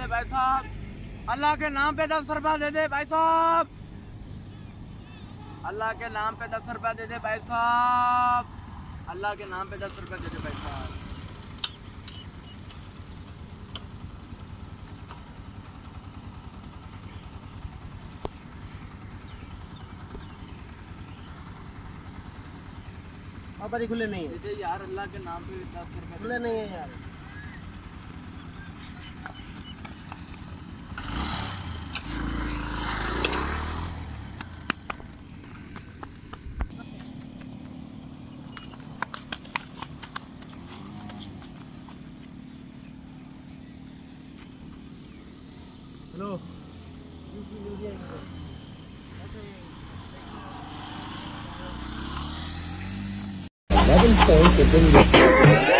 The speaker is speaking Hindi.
दे भाई साहब, अल्लाह के नाम पे 10 रुपया दे दे भाई साहब, अल्लाह के नाम पे 10 रुपया दे दे भाई साहब, अल्लाह के नाम पे 10 रुपया दे दे भाई साहब। बाबा खुले नहीं है यार, अल्लाह के नाम पे 10 रुपये खुले नहीं है यार। Hello 11 points have been